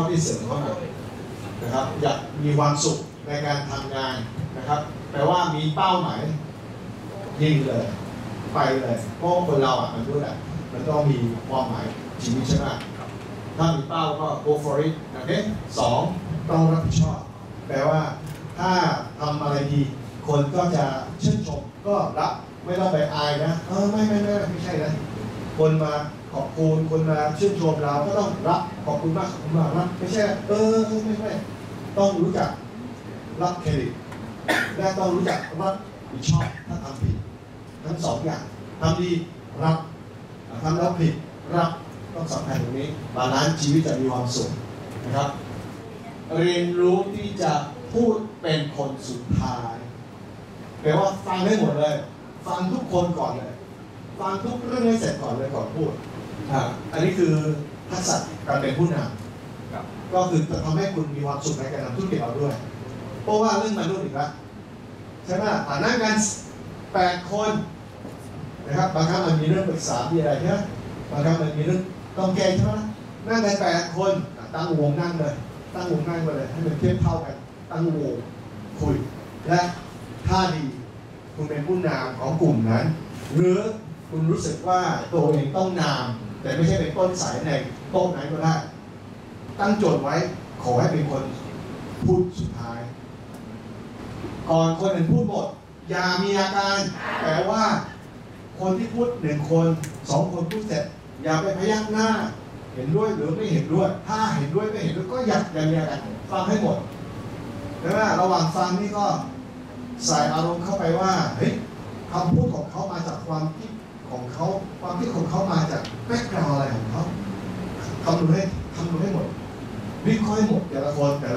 ที่เสริมเข้ามานะครับอยากมีความสุขในการทำงานนะครับแปลว่ามีเป้าหมายยิงเลยไปเลยเพราะคนเรามันรู้แหละมันต้องมีความหมายชีวิตใช่ไหมถ้ามีเป้าก็ go for it โอเคสองต้องรับผิดชอบแปลว่าถ้าทำอะไรดีคนก็จะชื่นชมก็รับไม่ต้องไปอายนะไม่ใช่นะคนมาขอบคุณคนมาชื่นชมเราก็ต้องรับขอบคุณมากขอบคุณมากรับไม่ใช่ไม่ต้องรู้จักรับเครดิตและต้องรู้จักรับผิดชอบถ้าทำผิดทั้งสองอย่างทำดีรับทำแล้วผิดรับต้องสำคัญตรงนี้บาลานซ์ชีวิตจะมีความสุขนะครับเรียนรู้ที่จะพูดเป็นคนสุดท้ายแปลว่าฟังให้หมดเลยฟังทุกคนก่อนเลยฟังทุกเรื่องให้เสร็จก่อนเลยก่อนพูดอันนี้คือทักษะการเป็นผู้นำก็คือจะทำให้คุณมีความสุขในการทำธุรกิจเราด้วยเพราะว่าเรื่องมนุษย์อีกแล้วใช่ไหมนั่งกัน8 คนนะครับบางครั้งมันมีเรื่องปรึกษามีอะไรใช่ไหมบางครั้งมันมีเรื่องต้องแก้ใช่ไหมนั่งกัน8 คนตั้งวงนั่งเลยตั้งวงนั่งไปเลยให้มันเทียบเท่ากันตั้งวงคุยและถ้าดีคุณเป็นผู้นำของกลุ่มนั้นหรือคุณรู้สึกว่าตัวเองต้องนำแต่ไม่ใช่เป็นต้นสายในโต๊ะไหนก็ได้ตั้งโจทย์ไว้ขอให้เป็นคนพูดสุดท้ายก่อนคนอื่นพูดหมดอย่ามีอาการแปลว่าคนที่พูด1 คน 2 คนพูดเสร็จอย่าไปพยักหน้าเห็นด้วยหรือไม่เห็นด้วยถ้าเห็นด้วยไม่เห็นด้วยก็อย่ามีอาการฟังให้หมดใช่ไหมระหว่างฟังนี่ก็ใส่อารมณ์เข้าไปว่าเฮ้ยคำพูดของเขามาจากความคิดของเขาความคิดของเขามาจากแบ็คกราวด์อะไรของเขาคำนวณให้หมดวิเคราะห์ให้หมดแต่ละคนเนี่ย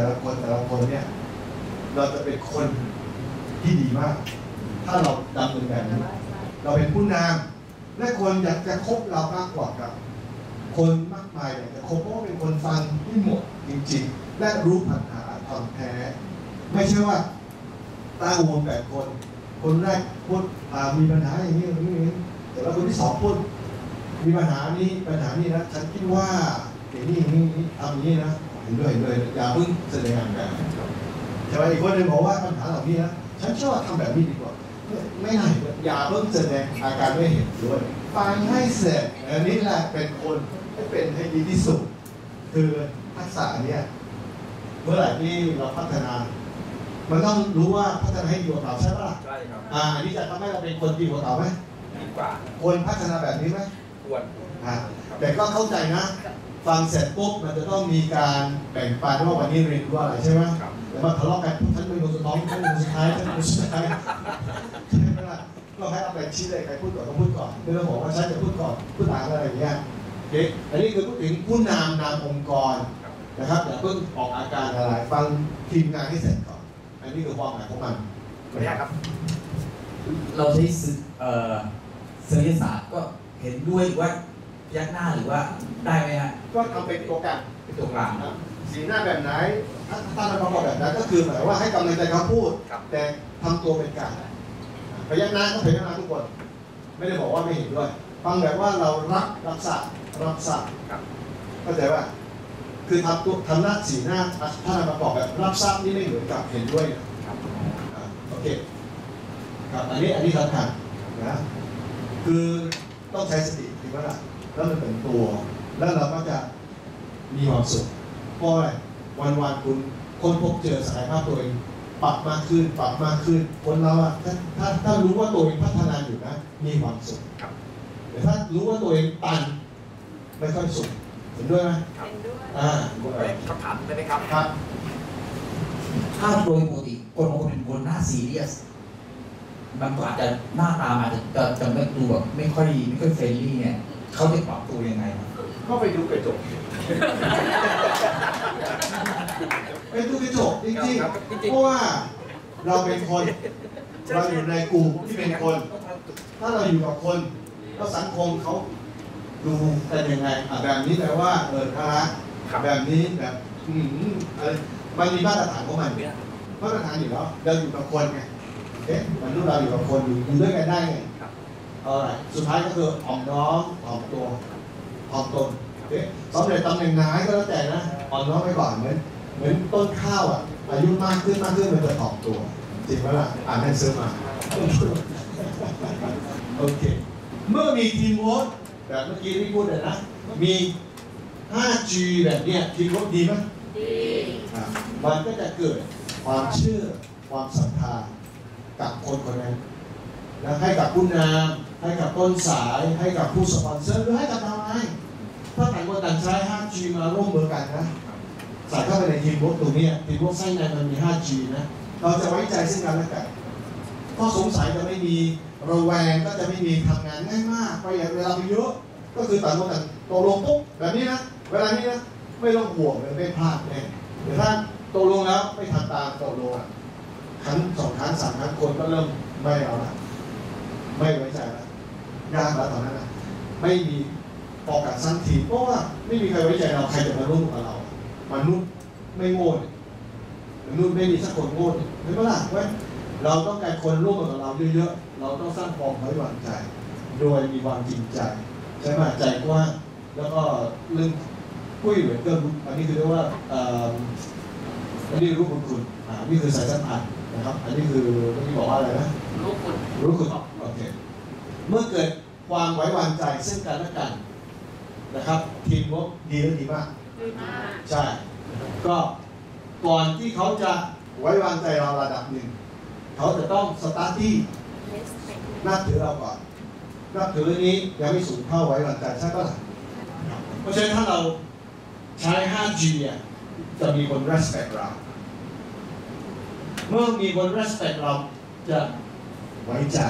เราจะเป็นคนที่ดีมากถ้าเราดำเนินแบบนี้เราเป็นผู้นำและคนอยากจะคบเรามากกว่ากับคนมากมายอยากจะคบเพราะว่าเป็นคนฟังที่หมดจริงๆและรู้ปัญหาความแท้ไม่ใช่ว่าตั้งวง8 คนแรกพูดมีปัญหาอย่างนี้แต่ว่าคนที่2พูดมีปัญหานี้นะฉันคิดว่าอย่างนี้ทำอย่างนี้นะเห็นด้วยอย่าเพิ่งแสดงอาการใช่ไหมอีกคนหนึ่งบอกว่าปัญหาเหล่านี้นะฉันชอบทำแบบนี้ดีกว่าไม่ได้อย่าเพิ่งแสดงอาการไม่เห็นด้วยฟังให้เสร็จอันนี้แหละเป็นคนให้เป็นให้ดีที่สุดคือทักษะนี้เมื่อไหร่ที่เราพัฒนามันต้องรู้ว่าพัฒนาให้ดีกว่าเก่าใช่ไหมล่ะใช่ครับอันนี้จะทำให้เราเป็นคนดีกว่าเก่าไหมดีกว่าควรพัฒนาแบบนี้ไหมควรแต่ก็เข้าใจนะฟังเสร็จปุ๊บมันจะต้องมีการแบ่งปันว่าวันนี้เรียนรู้อะไรใช่ไหมแต่มาทะเลาะกันฉันเป็นคนสุดท้องฉันเป็นคนสุดท้ายใช่ไหมล่ะก็ให้เอาไปชี้เลยใครพูดก่อนก็พูดก่อนไม่ต้องบอกว่าฉันจะพูดก่อนพูดหลังอะไรอย่างเงี้ยโอเคอันนี้คือพูดถึงผู้นำองค์กรนะครับอย่าเพิ่งออกอาการอะไรฟังทีมงานให้เสร็จก่อนอันนี้คือความหมายของมันไม่ครับเราใช้ศิลปศาสตร์ก็เห็นด้วยว่ายักหน้าหรือว่าได้ไหมฮะก็ทำเป็นตัวกลางสีหน้าแบบไหนถ้าเราประกอบแบบนั้นก็คือหมายว่าให้กำลังใจเขาพูดแต่ทำตัวเป็นกลางพยักหน้าก็พยักหน้าทุกคนไม่ได้บอกว่าไม่เห็นด้วยฟังแบบว่าเรารับทราบเข้าใจว่าคือทำหน้าสีหน้าถ้าเราประกอบแบบรับทราบนี่ไม่เหมือนกับเห็นด้วยโอเคครับอันนี้สำคัญนะคือต้องใช้สติถึงว่าแล้วมันเป็นตัวแล้วเราก็จะมีความสุขเพราะวันคุณค้นพบเจอศักยภาพตัวเองปรับมากขึ้นคนเราถ้ารู้ว่าตัวเองพัฒนาอยู่นะมีความสุขแต่ถ้ารู้ว่าตัวเองตันไม่ค่อยสุขเห็นด้วยไหมเห็นด้วยคำถามได้ไหมครับครับถ้าโดยปกติคนบางคนเป็นคนหน้าซีเรียสมันก็อาจจะหน้าตาอาจจะไม่ดูแบบไม่ค่อยเฟรนลี่เนี่ยเขาจะปรับตัวยังไงก็ไปดูกระจกจริงๆเพราะว่าเราเป็นคนเราอยู่ในกลุ่มที่เป็นคนถ้าเราอยู่กับคนแล้วสังคมเขาดูเป็นยังไงแบบนี้แปลว่าคณะแบบนี้แบบมันมีมาตรฐานของมันมาตรฐานอยู่แล้วเราอยู่กับคนไงมันรู้เราอยู่กับคนอยู่ด้วยกันได้ไงสุดท้ายก็คืออ่อมน้อมอ่อมตัวอ่อมตนสำเร็จตำแหน่งไหนก็แล้วแต่นะอ่อนน้อมไว้ก่อนเหมือนต้นข้าวอ่ะอายุมากขึ้นมันจะออกตัวจริงไหมล่ะอ่านหนังสือมาโอเคเมื่อมีทีมเวิร์คแบบเมื่อกี้ที่พูดนะมี 5G แบบเนี้ยทีมเวิร์คดีไหมดีมันก็จะเกิดความเชื่อความศรัทธากับคนคนนั้นและให้กับผู้นำให้กับต้นสายให้กับผู้สปอนเซอร์หรือให้กับเราไงถ้าต่างคนต่างใช้ 5G มาร่วมมือกันนะใส่เข้าไปในทีมเวิร์คตรงนี้ทีมเวิร์คไส้ในมันมี 5G นะเราจะไว้ใจซึ่งกันและกันข้อสงสัยจะไม่มีระแวงก็จะไม่มีทำงานง่ายมากประหยัดเวลาไปเยอะก็คือต่างคนต่างตกลงปุ๊บแบบนี้นะเวลานี้นะไม่ต้องห่วงเลยไม่พลาดแน่แต่ถ้าตกลงแล้วไม่ทำตามตกลงครั้ง2 ครั้ง 3 ครั้งคนก็เริ่มไม่เอาละไม่ไว้ใจละยากแล้วตอนนั้นนะไม่มีโอกาสสร้างทีมเพราะว่าไม่มีใครไว้ใจเราใครจะมาร่วมกับเรามนุษย์ไม่โง่มนุษย์ไม่มีสักคนโง่เห็นไหมล่ะเว้ยเราต้องการคนร่วมกับเราเยอะๆเราต้องสร้างความไว้วางใจโดยมีความจริงใจใช่ไหมใจกว้างแล้วก็เรื่องคุยเหมือนกันอันนี้คือเรียกว่าอันนี้รู้คุณนี่คือสายสัมพันธ์นะครับอันนี้คือที่บอกว่าอะไรนะรู้คุณโอเคเมื่อเกิดความไว้วางใจซึ่งกันและกันนะครับทีมเวิร์คดีหรือดีมากใช่ก็ก่อนที่เขาจะไว้วางใจเราระดับหนึ่งเขาจะต้องสตาร์ทที่นับถือเราก่อนนับถือนี้ยังไม่สูงเท่าไว้วางใจใช่ปะล่ะเพราะฉะนั้นถ้าเราใช้ 5G เนี่ยจะมีคน respect เราเมื่อมีคน respect เราจะไว้ใจ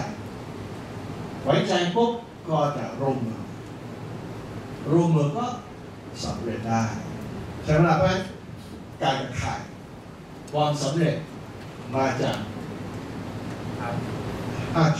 ปุ๊บก็จะร่วมมือก็สำเร็จได้ใช่ไหมล่ะเพราะฉะนั้นการขายความสำเร็จมาจาก 5G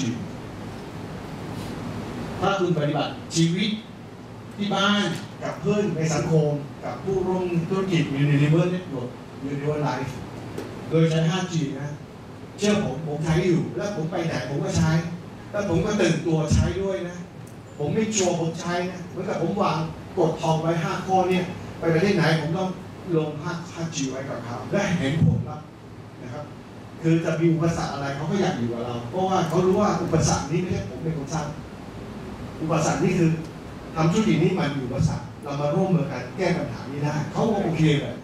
ถ้าคุณปฏิบัติชีวิตที่บ้านกับเพื่อนในสังคมกับผู้ร่วมธุรกิจ Unilever Network Unilever Life โดยใช้ 5G นะเชื่อผมใช้อยู่แล้วผมไปไหนผมก็ใช้แล้วผมก็ตื่นตัวใช้ด้วยนะผมไม่ชัวร์ผมใช้นะเหมือนกับผมวางกฎทองไว้5 ข้อเนี่ยไปประเทศไหนผมต้องลง 5G ไว้กับเขาได้เห็นผลแล้วนะครับคือจะมีอุปสรรคอะไรเขาก็อยากอยู่กับเราเพราะว่าเขารู้ว่าอุปสรรคนี้ไม่ใช่ผมเป็นคนสร้างอุปสรรคนี้คือทำธุรกิจนี้มันมีอุปสรรคเรามาร่วมมือกันแก้ปัญหานี้ได้เขาโอเคเลย